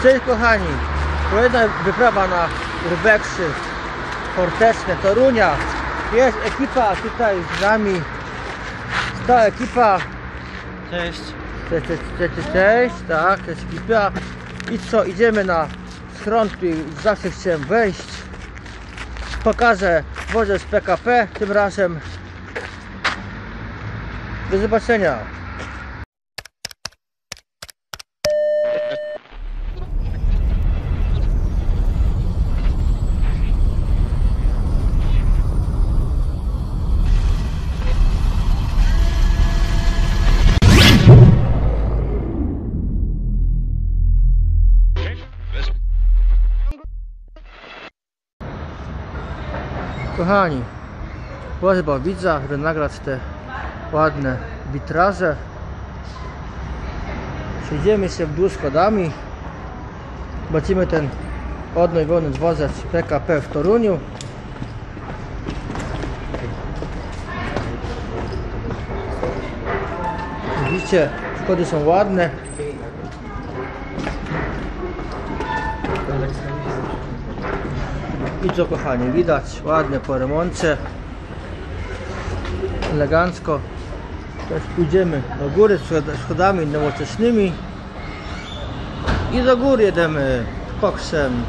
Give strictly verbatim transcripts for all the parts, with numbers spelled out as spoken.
Cześć kochani, kolejna wyprawa na urbexy Forteczne, Torunia. Jest ekipa tutaj z nami, ta ekipa. Cześć. Cześć, cześć, cześć, cześć, cześć. Tak, jest ekipa. I co, idziemy na schron, który zawsze chciałem wejść. Pokażę wodę z P K P, tym razem. Do zobaczenia. Kochani, prośba widza, żeby nagrać te ładne witraże. Przejdziemy się w dół schodami. Zobaczymy ten odnowiony dworzec P K P w Toruniu. Widzicie, schody są ładne. I co kochani, widać ładnie po remoncie, elegancko. Teraz pójdziemy do góry schodami nowoczesnymi i do góry jedziemy koksem.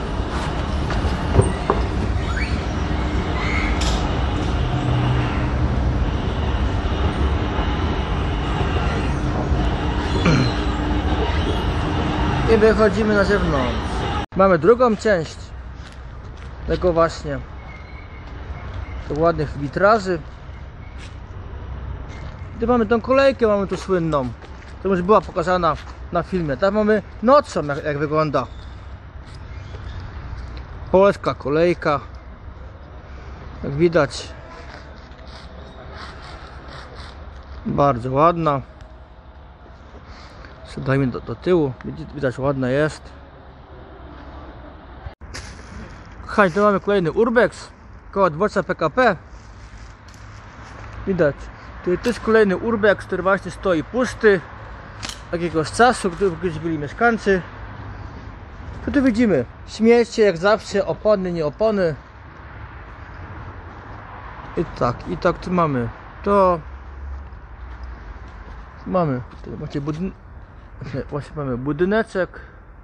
I wychodzimy na zewnątrz. Mamy drugą część tego właśnie, tych ładnych witraży. Gdy mamy tą kolejkę, mamy tu słynną, to już była pokazana na filmie. Tam mamy nocą, jak, jak wygląda polska kolejka, jak widać, bardzo ładna. Dajmy do, do tyłu, widać ładna jest. Kochani, tu mamy kolejny urbex koło dworca P K P. Widać, tu jest kolejny urbex, który właśnie stoi pusty jakiegoś czasu, gdy kiedyś byli mieszkańcy. Tu, tu widzimy śmiecie, jak zawsze, opony, nie opony. I tak, i tak tu mamy to. Mamy tu właśnie, budyn właśnie mamy budyneczek.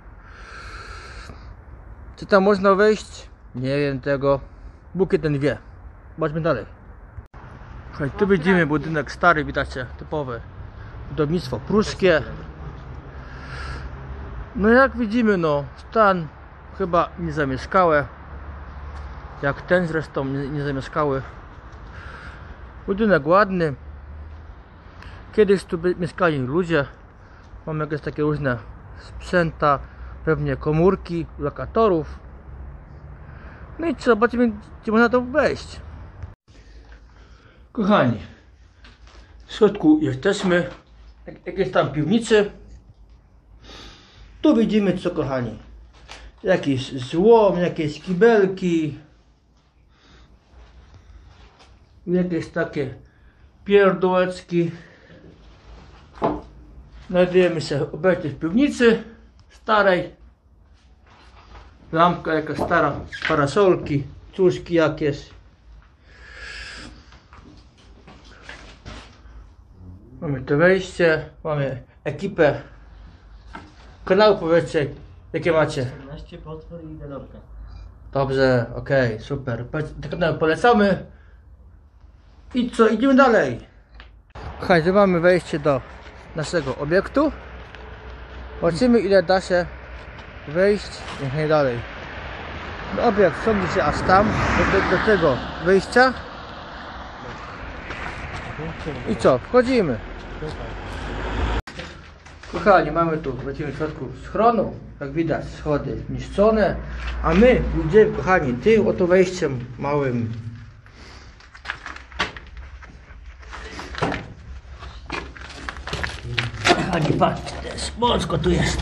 Czy tam można wejść? Nie wiem tego. Bóg jeden wie. Zobaczmy dalej. Słuchaj, tu widzimy budynek stary, widzicie, typowe budownictwo pruskie. No jak widzimy, no stan chyba niezamieszkałe. Jak ten zresztą niezamieszkały. Budynek ładny. Kiedyś tu mieszkali ludzie. Mamy jakieś takie różne sprzęta, pewnie komórki lokatorów. No i co, zobaczymy, gdzie można to wejść. Kochani, w środku jesteśmy, jakieś tam piwnicy. Tu widzimy co, kochani, jakiś złom, jakieś kibelki, jakieś takie pierdółeczki. Znajdujemy się obecnie w piwnicy starej. Lampka jakaś stara, parasolki, czuszki jakieś. Mamy to wejście, mamy ekipę. Kanał, powiedzcie, jakie macie? czternaście, potwór i dedorka. Dobrze, okej, okay, super. Ten kanał polecamy. I co, idziemy dalej. Słuchajcie, mamy wejście do naszego obiektu. Zobaczymy, ile da się wejść niech dalej. Obiekt ciągnie się aż tam, do, do tego wyjścia. I co, wchodzimy. Kochani, mamy tu w środku schronu, jak widać schody zniszczone, a my idziemy, kochani, tym oto wejściem małym. Kochani, patrzcie, też mocno tu jest.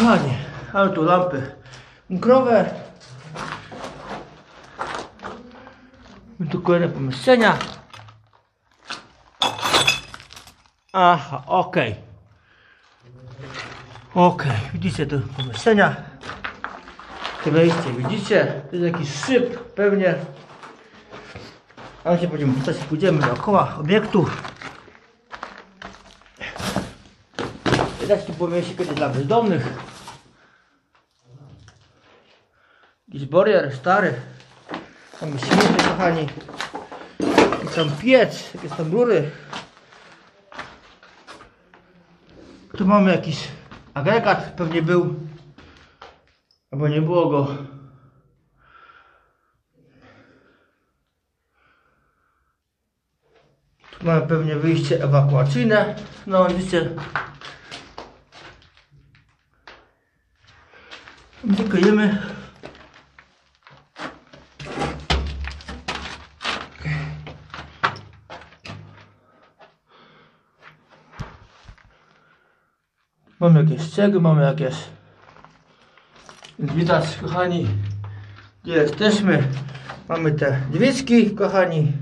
Kochani, mamy tu lampy mikrowe. Mamy tu kolejne pomieszczenia. Aha, okej. Okay. Okej, okay. Widzicie tu pomieszczenia. To wejście, widzicie? To jest jakiś szyb, pewnie. Ale się będziemy wstać, pójdziemy dookoła obiektu. Widać, tu było miejsce kiedyś dla bezdomnych. Jakiś borier stary. Tam jest śmietnik, kochani. Jest tam piec, jakieś tam rury. Tu mamy jakiś agregat, pewnie był. Albo nie było go. Tu mamy pewnie wyjście ewakuacyjne. No widzicie. Wykojemy. Mamy jakieś cegły, mamy jakieś... Widać, kochani, gdzie jesteśmy. Mamy te drzwiczki, kochani.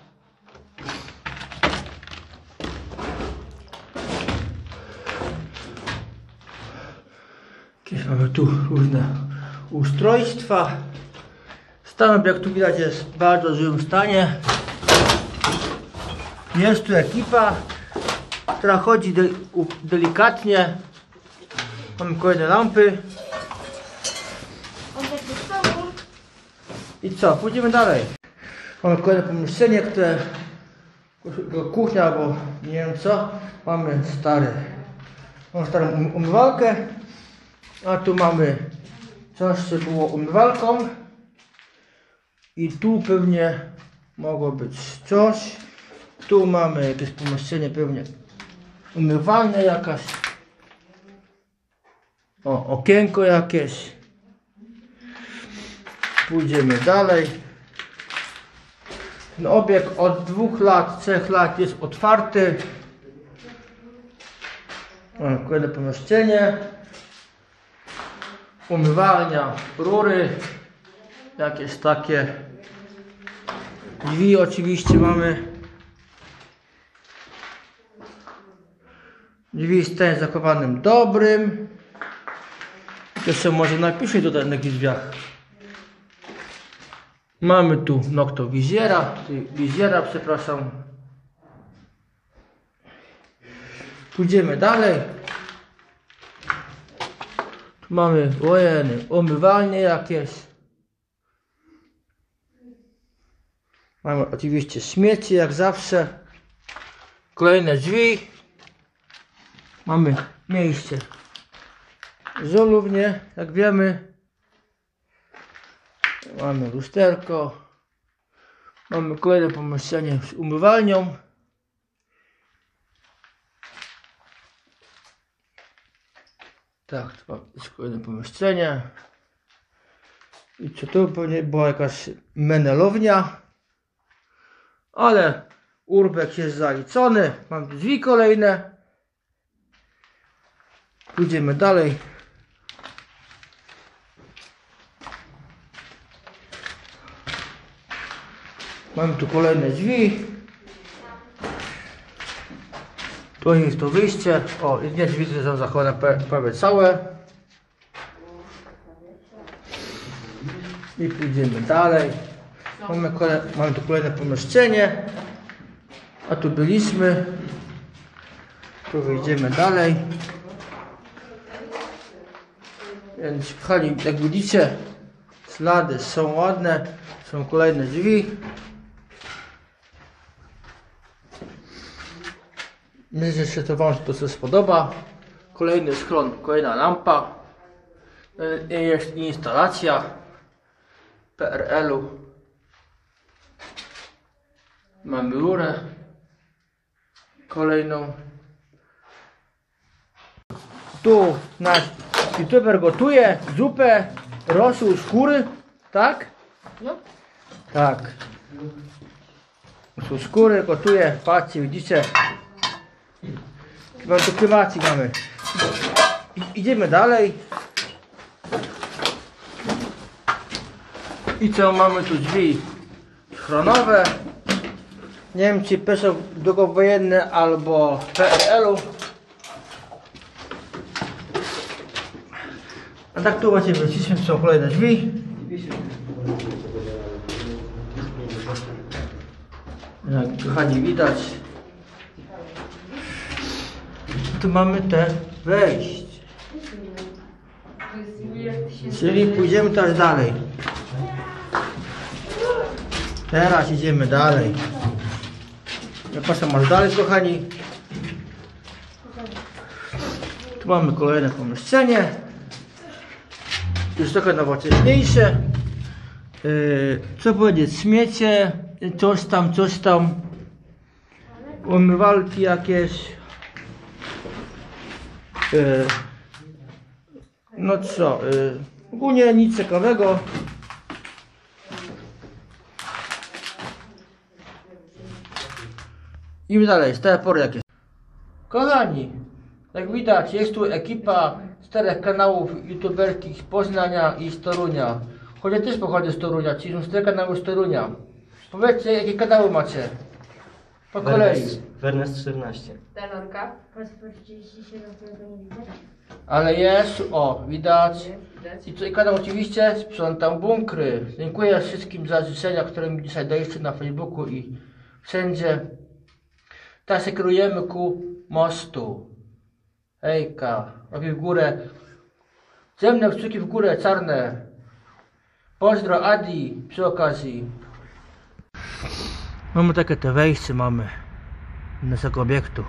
Jakieś mamy tu różne ustrojstwa. Stan, jak tu widać, jest w bardzo złym stanie. Jest tu ekipa, która chodzi de delikatnie. Mamy kolejne lampy. I co? Pójdziemy dalej. Mamy kolejne pomieszczenie, które... kuchnia albo nie wiem co. Mamy stary... Mamy starą um umywalkę. A tu mamy coś, co było umywalką. I tu pewnie mogło być coś. Tu mamy jakieś pomieszczenie pewnie umywalne jakaś. O, okienko jakieś. Pójdziemy dalej. Ten obiekt od dwóch lat, trzech lat jest otwarty. Mamy kolejne pomieszczenie. Umywalnia, rury. Jakieś takie. Drzwi oczywiście mamy. Drzwi w stanie zachowanym dobrym. Jeszcze może napiszę tutaj na jakichś drzwiach. Mamy tu noktowizjera, wizjera, przepraszam. Pójdziemy dalej. Tu mamy ojeny, umywalnie jakieś. Mamy oczywiście śmieci, jak zawsze. Kolejne drzwi. Mamy miejsce żolównie, jak wiemy. Mamy lusterko. Mamy kolejne pomieszczenie z umywalnią. Tak, to jest kolejne pomieszczenie. I co tu pewnie była jakaś menelownia. Ale urbek jest zaliczony. Mam drzwi kolejne. Pójdziemy dalej. Mamy tu kolejne drzwi. Tu jest to wyjście. O, jedne drzwi są zachowane prawie całe. I pójdziemy dalej. Mamy, kolej, mamy tu kolejne pomieszczenie. A tu byliśmy. Tu wyjdziemy dalej. Więc kochani, jak widzicie, ślady są ładne. Są kolejne drzwi. Myślę, że to Wam to się spodoba. Kolejny schron, kolejna lampa. Jest instalacja P R L-u. Mamy rurę kolejną. Tu nasz youtuber gotuje zupę rosół z kury, tak? No. Tak. Rosół z kury gotuje, patrzcie, widzicie? Mam tu krymacik mamy. I, idziemy dalej. I co, mamy tu drzwi schronowe. Nie wiem, czy pisze długowojenne albo P R L-u. A tak tu właśnie wróciliśmy, są kolejne drzwi. Jak kochani widać, tu mamy te wejście. Czyli pójdziemy teraz dalej. Teraz idziemy dalej. Zapraszam aż dalej, kochani. Tu mamy kolejne pomieszczenie. Już trochę nowocześniejsze. Yy, co powiedzieć? Śmiecie, coś tam, coś tam. Umywalki jakieś. Yy, no co? Yy, ogólnie nic ciekawego. I dalej, z tej pory jakieś. Kochani, jak widać, jest tu ekipa czterech kanałów youtuberskich z Poznania i z Torunia. Choć ja też pochodzę z Torunia, czyli są cztery kanały z Torunia. Powiedzcie, jakie kanały macie? Po kolei. Wernest czternaście. Dalorka. Passport trzydzieści siedem, którego nie widzę. Ale jest, o, widać. Widać. I co, i kanał oczywiście sprzątam bunkry. Dziękuję wszystkim za życzenia, które mi dzisiaj daliście na Facebooku i wszędzie. Teraz się kierujemy ku mostu. Hejka, robię w górę. Ciemne kciuki w górę, czarne. Pozdro Adi przy okazji. Mamy takie te wejście mamy do naszego obiektu.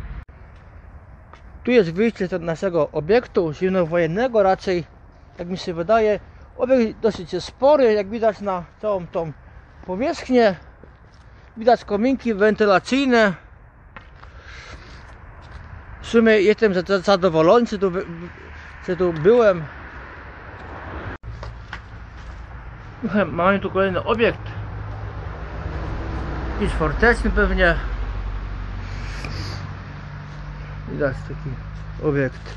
Tu jest wyjście do naszego obiektu zimnowojennego raczej, jak mi się wydaje. Obiekt dosyć jest spory, jak widać na całą tą powierzchnię. Widać kominki wentylacyjne. W sumie jestem zadowolony, że tu, że tu byłem. Mamy tu kolejny obiekt. Jakiś forteczny pewnie. Widać taki obiekt.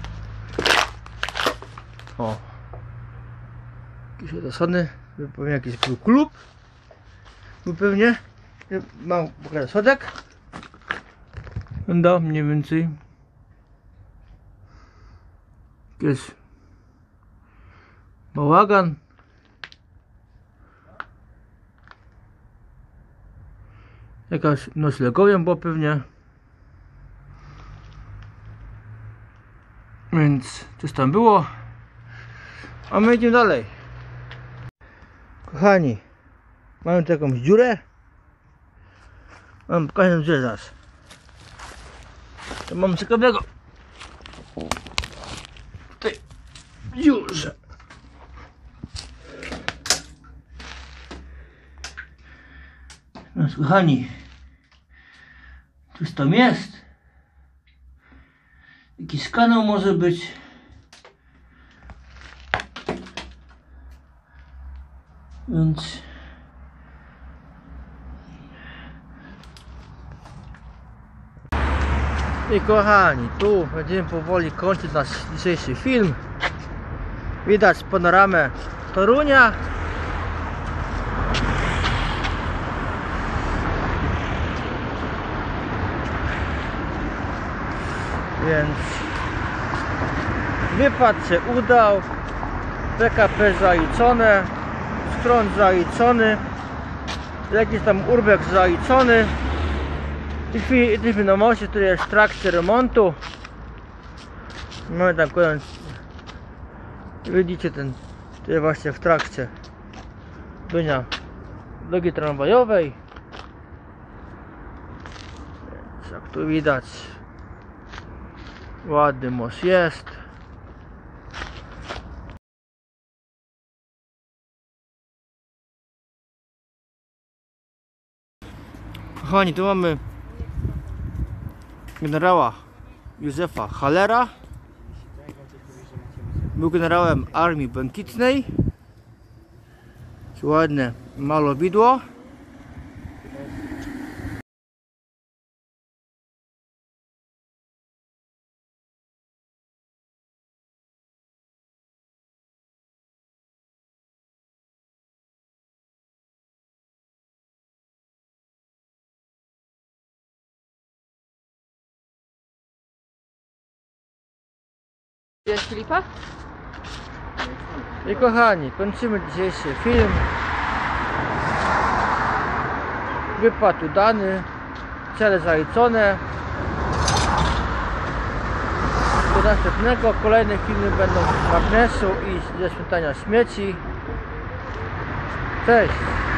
O. Jakiś zasady. Pewnie jakiś był klub. Był pewnie. Mam pokazać schodek. No, mniej więcej. Jakiś bałagan. Jakaś noclegownia była pewnie. Więc coś tam było. A my idziemy dalej. Kochani, mamy tu jakąś dziurę. Mam pokażę dziurę zaraz. To mam ciekawego. W tej dziurze. No kochani, coś tam jest. Jakiś kanał może być. Więc i kochani, tu będziemy powoli kończyć nasz dzisiejszy film. Widać panoramę Torunia. Więc wypad się udał. P K P zaliczone, skron zaliczony, jakiś tam urbek zaliczony. W tej chwili jesteśmy na moście, który jest w trakcie remontu. Mamy tam koniec. Widzicie, ten to jest właśnie w trakcie dnia drogi tramwajowej. Więc jak tu widać, ładny most jest. Kochani, tu mamy generała Józefa Hallera. Był generałem Armii Błękitnej. Ładne malowidło. Widziałeś Filipa? I kochani, kończymy dzisiejszy film. Wypad udany, cele zaliczone. Do następnego, kolejne filmy będą z magnesu i ze sprzątania śmieci. Cześć!